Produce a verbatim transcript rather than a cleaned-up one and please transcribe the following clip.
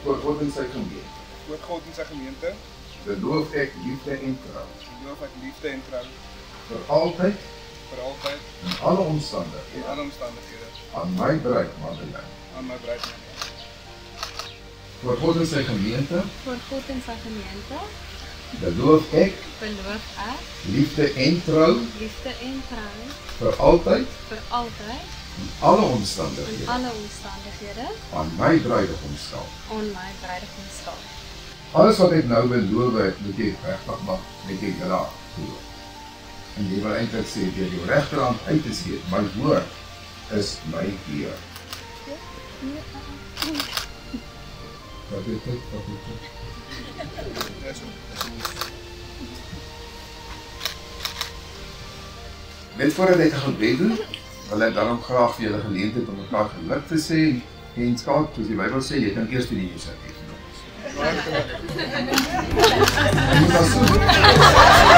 voor God en sy gemeente. Voor God en sy gemeente. Beloof ek liefde en trou. Beloof ek liefde en trou. Vir altyd. Vir altyd. In alle omstandighede. In alle omstandighede. Aan my bruid Madeleine. Aan my bruid Madeleine. Voor God en sy gemeente. Voor God en sy gemeente. Beloof ek. Beloof ek. Liefde en trou. Liefde en trou. Vir altyd. Vir altyd. In alle omstandighede. In alle omstandighede. Aan my bruidegom stel. Aan my bruidegom stel. Alles wat ek nou beloof het, moet jy regtig mag met jy graag glo. En jy wil eintlik sê, jy jou regterhand uit te steek, my woord is my Heer. Wat het ek, wat het ek? Net voordat ek gaan bid doen, wil ek daarom graag vir julle geleentheid om mekaar geluk te sê en skaap, soos die Bybel sê, jy kan eers die nuus uitgee.